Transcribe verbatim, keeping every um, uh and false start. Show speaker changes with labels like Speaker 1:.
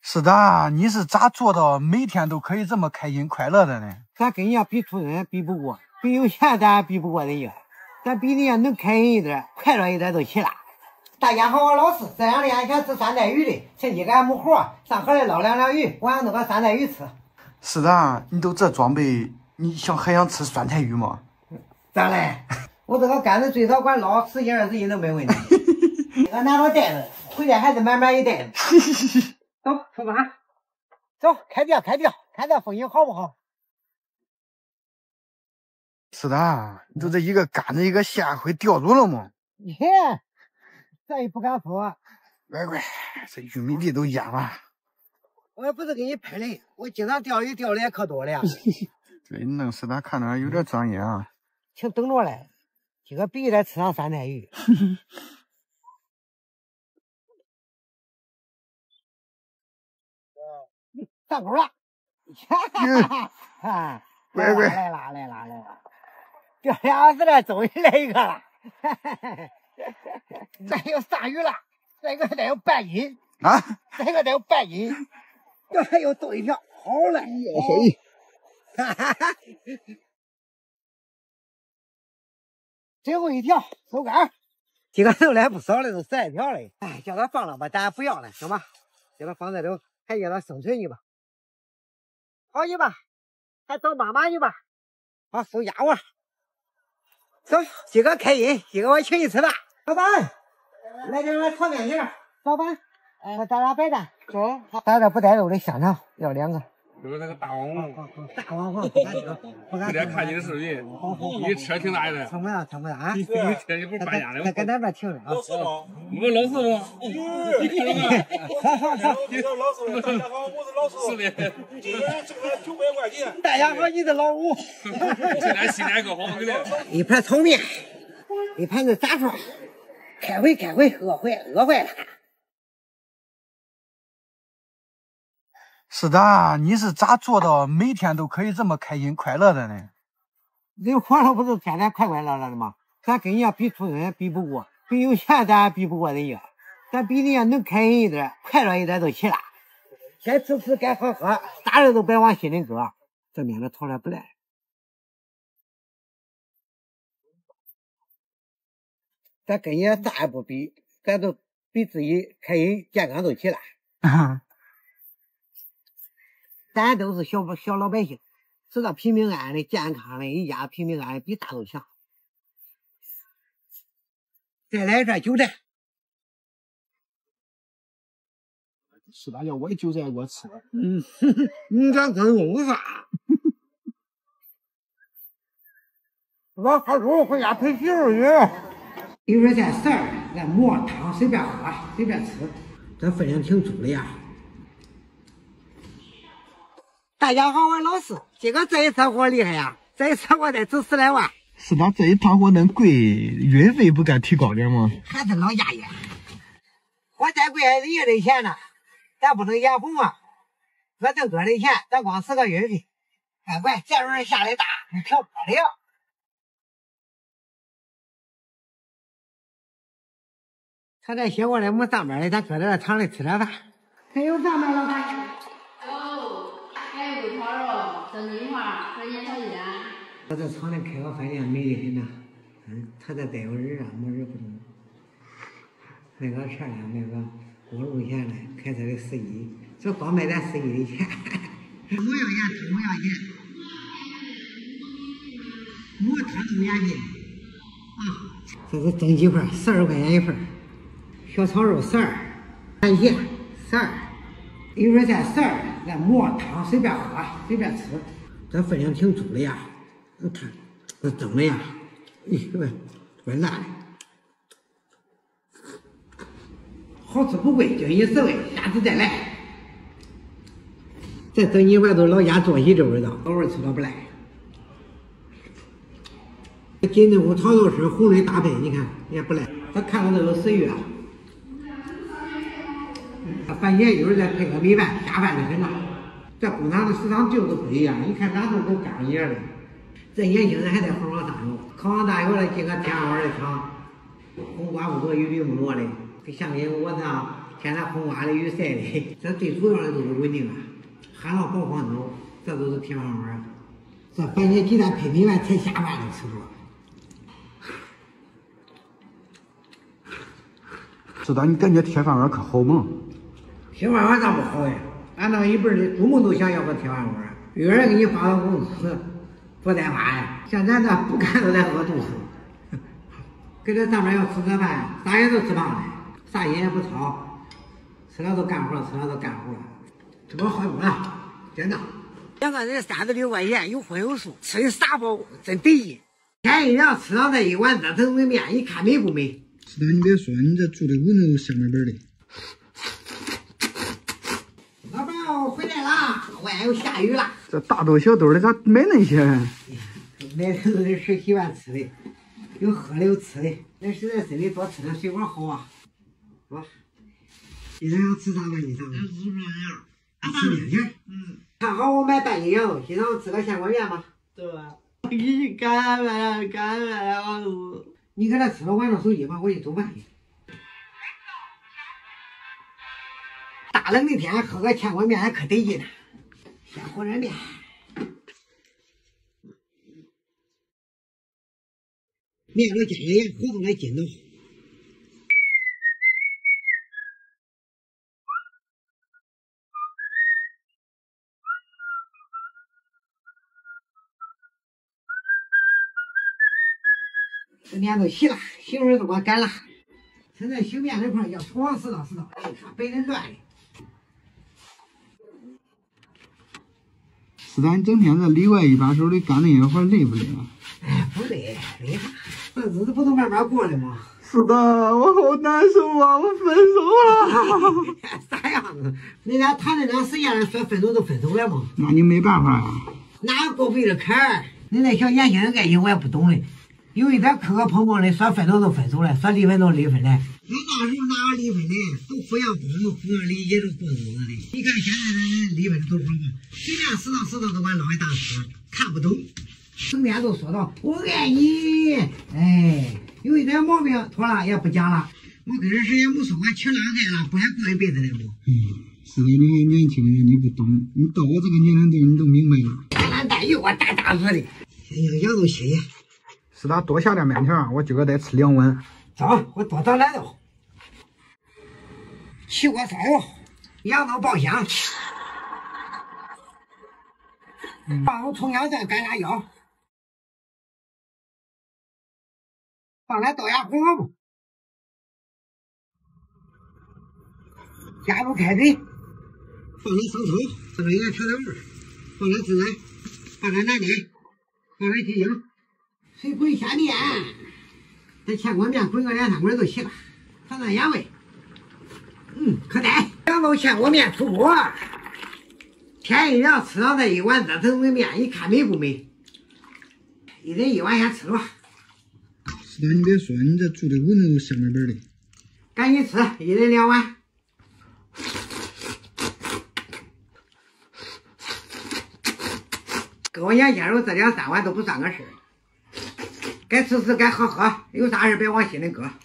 Speaker 1: 是的，你是咋做到每天都可以这么开心快乐的呢？
Speaker 2: 咱跟人家比出人比不过，比有钱咱比不过人家，咱比人家能开心一点、快乐一点就行了。大家好，我老四，这两天想吃酸菜鱼的，趁几个没活，上河里捞两两鱼，我想弄个酸菜鱼吃。
Speaker 1: 是的，你都这装备，你想还想吃酸菜鱼吗？
Speaker 2: 咋嘞？我这个杆子最少管捞十几二十斤都没问题。我拿着袋子，回家还是满满一袋子。走，出发，走，开钓，开钓，看这风景好不好？
Speaker 1: 是的，你都这一个杆子一个线会钓住了吗？
Speaker 2: 耶，这也不敢说。
Speaker 1: 乖乖，这玉米地都淹了。
Speaker 2: 我也不是给你喷的，我经常钓鱼钓的也可多了呀。
Speaker 1: 对，你弄是他看着有点专业啊。
Speaker 2: 请等着来，今个必须得吃上酸菜鱼。上钩了！哈哈！
Speaker 1: 乖乖，
Speaker 2: 来啦来啦来啦！钓俩小时了，终于来一个了！这有啥鱼了？这个得有半斤
Speaker 1: 啊！
Speaker 2: 这个得有半斤，这还有多一条，好嘞！哈哈哈！最后一条收竿，今个收来不少了，都十来条了。哎，叫他放了吧，咱不要了，行吧？叫他放这里，还叫他生存去吧。好去吧，还找妈妈去吧。好，收家伙。走，今个开心，今个我请你吃饭。老板，来点碗炒面条。老板，呃，咱俩白蛋。走。咱这不带肉的香肠，要两个。
Speaker 3: 就是那个大网红，
Speaker 2: 大网红，不敢吃，不敢吃。
Speaker 3: 不得看你的视频，你车挺大的。
Speaker 2: 成不了，成不了啊！
Speaker 3: 你你车你不是搬家的吗？
Speaker 2: 在跟咱这停着啊。
Speaker 3: 老四吗？你不是老四吗？你看着没？
Speaker 2: 好好好，
Speaker 4: 你是老四，大家好，我是老四。
Speaker 3: 是的。
Speaker 4: 今天挣了九百块钱。
Speaker 2: 大家好，你是老五。
Speaker 3: 现在新来个好兄弟。
Speaker 2: 一盘炒面，一盘子炸串，开会开会，饿坏饿坏了。
Speaker 1: 是的，你是咋做到每天都可以这么开心快乐的呢？
Speaker 2: 人活着不是天天快快乐乐的吗？咱跟人家比出人比不过，比有钱咱比不过人家，咱比人家能开心一点、快乐一点就行了。该吃吃，该喝喝，啥人都别往心里搁。这面子炒来不赖，咱跟人家啥也不比，咱都比自己开心健康就行了。咱都是小小老百姓，知道平平安安的、健康的，一家平平安安比啥都强。再来一串韭菜。
Speaker 4: 是大家我也韭菜我吃。
Speaker 2: 嗯，你这跟我啥？我好猪回家陪媳妇去。一会儿再事儿，再馍汤随便喝，随便吃，这分量挺足的呀。大家好，我老四，今个这一车货厉害呀！这一车我得值十来万。
Speaker 1: 是的，这一趟货恁贵，运费不该提高点吗？
Speaker 2: 还是老家业，我再贵人家的钱呢，咱不能眼红啊！我这哥的钱，咱光是个运费。哎乖，这轮下的大，可不了。他这些过来没上班的，咱搁这厂里吃点饭。还有上班老板？
Speaker 5: 还有烤肉、蒸金花、水煎炒鸡蛋。
Speaker 2: 他这厂里开个饭店美得很呐，嗯，他这带有人啊，没人不懂。那个漂亮，那个过路线的，开车的司机，就光卖咱司机的钱，不要钱，不要钱，馍汤都免费啊！这是蒸鸡块，十二块钱一份；小炒肉十二，番茄十二，一会儿再十二。那馍汤随便喝，随便吃，这分量挺足的呀！你看这蒸的呀，咦，喂，怪辣的，好吃不贵，就一十位，下次再来。这蒸鸡块都是老家做起这味道，老味吃了不赖。金豆腐炒肉丝红蕊搭配，你看也不赖。他看到这个食欲啊，番茄一会儿再配个米饭，下饭的很呐。这工厂的食堂就是不一样，一看哪都都干一样的。这年轻人还得好好上油，考上大学了进个天花板的厂，红瓜不多，鱼绿不多的。像跟我这样天天风刮的雨晒的，这最主要的都是稳定啊。旱涝保黄豆，这都是铁饭碗。这番茄鸡蛋配米饭才下饭都吃着。
Speaker 1: 知道你感觉铁饭碗可好吗？
Speaker 2: 铁饭碗咋不好呀？俺那一辈的祖母都想要个铁饭碗，有人给你花个工资，不带花呀。像咱这不干都得饿肚子。搁这上面要吃个饭，啥也都吃胖了，啥心也不操，吃了都干活了，吃了都干活了，这不好用了，真的。两个人三十六块钱，有荤有素，吃的啥饱，真得劲。天一凉，吃上这一碗热腾腾面，你看美不美？
Speaker 1: 是的，你别说，你这住的屋子都香喷喷的。
Speaker 2: 老板，我回来了，外又下雨了。
Speaker 1: 这大兜小兜的咋买那些？
Speaker 2: 买的都是吃稀饭吃的，有喝的有吃的。那实在身体多吃点水果好啊，是吧？今天要吃啥吧？你上面？吃面条。吃面条？嗯。看好我买半斤羊肉，今天我吃个线瓜面吧。对吧？你干饭干饭好肚。你搁这吃了，玩着手机吧，我去做饭去。大冷的天喝个芡锅面还可得劲呢，先和点面。面都加点盐，和出来筋道。这面都洗了，洗水都给我干了。现在洗面这块要从往石头石头，哎，看白人转的。
Speaker 1: 是咱整天这里外一把手的干那些活累不累啊？
Speaker 2: 哎，不累，累啥？这日子不都慢慢过的吗？
Speaker 1: 是的，我好难受啊！我分手了。
Speaker 2: 啥样子？你俩谈这段时间了，说分手就分手了吗？
Speaker 1: 那你没办法呀、啊。
Speaker 2: 哪有过不去的坎儿？你那小年轻人爱情我也不懂嘞。有一点磕磕碰碰的，说分手就分手了，说离婚就离婚了。俺那时候哪有离婚的，都互相帮助、互相理解，都过日子的。你看现在的人离婚的多少个，随便死到死到都管老一大哥，看不懂，整天都说到我爱你，哎，有一点毛病脱了也不讲了。我跟人谁也没说，我情郎爱了，不还过一辈子了吗？
Speaker 1: 嗯，是的，你还年轻人，你不懂，你到我这个年龄段，你都明白了。
Speaker 2: 俺俺大有我大大子的，行行，羊肉洗。
Speaker 1: 是的，多下点面条，我今个得吃两碗。
Speaker 2: 走，我多找来肉，起锅烧油，羊肉爆香，放入葱姜蒜、干辣椒，放点豆芽、红萝卜，加入开水，放点生抽，这个应该调点味儿，放点孜然，放点南丁，放点鸡精。水滚下面，这芡锅面滚个两三滚就行了，尝尝盐味。嗯，可带。羊肉芡锅面出锅，天一凉，吃上这一碗热腾腾的面，你看美不美？一人一碗先吃吧。
Speaker 1: 是的，你别说，你这住的屋子都香喷喷的。
Speaker 2: 赶紧吃，一人两碗。跟我年轻时候这两三碗都不算个事儿。该吃吃，该喝喝，有啥事别往心里搁。